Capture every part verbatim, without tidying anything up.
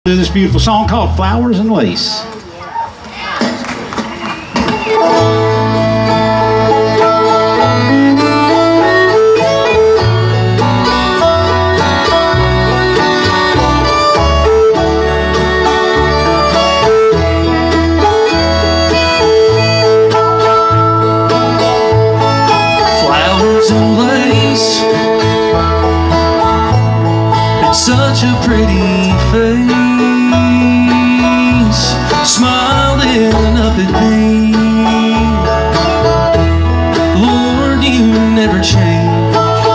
This beautiful song called Flowers and Lace. Flowers and lace, it's such a pretty face, smiling up at me. Lord, you never change.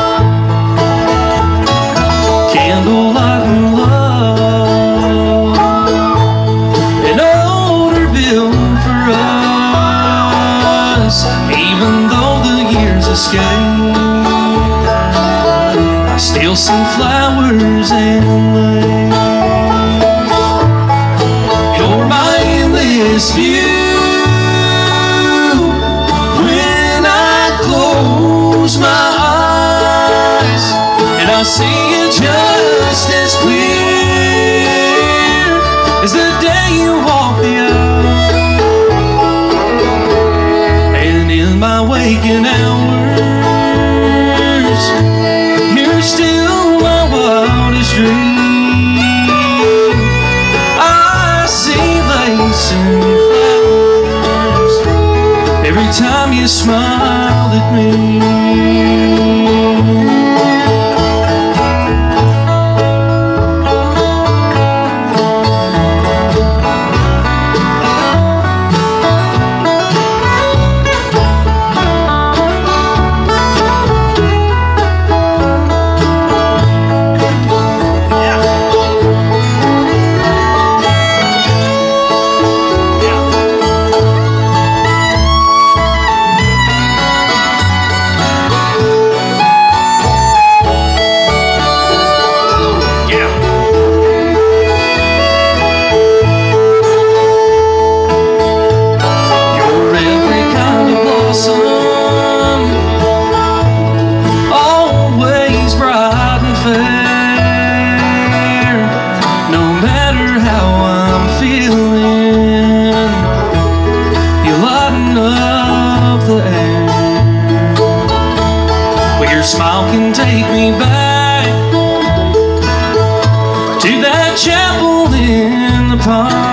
Candlelight and love, an older built for us. Even though the years escape, I still see flowers and lace. You're my endless view. When I close my eyes, and I see it just as clear as the day you walk the aisle. And in my waking hours, you're still my wildest dream. I see lace and flowers every time you smile at me. Your smile can take me back to that chapel in the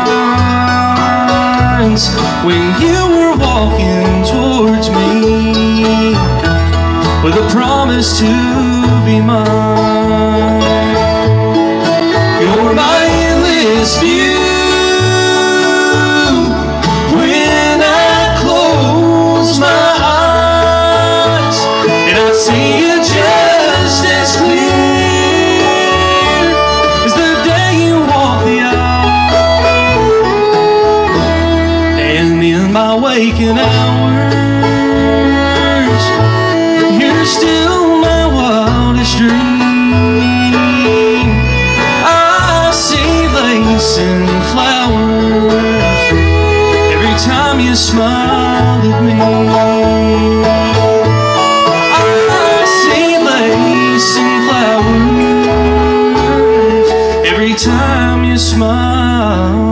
pines, when you were walking towards me with a promise to be mine. You're my endless view. When I close my eyes, and I see it just as clear as the day you walk the aisle. And in my waking hours, you're still my wildest dream. I see lace and flowers every time you smile at me. Every time you smile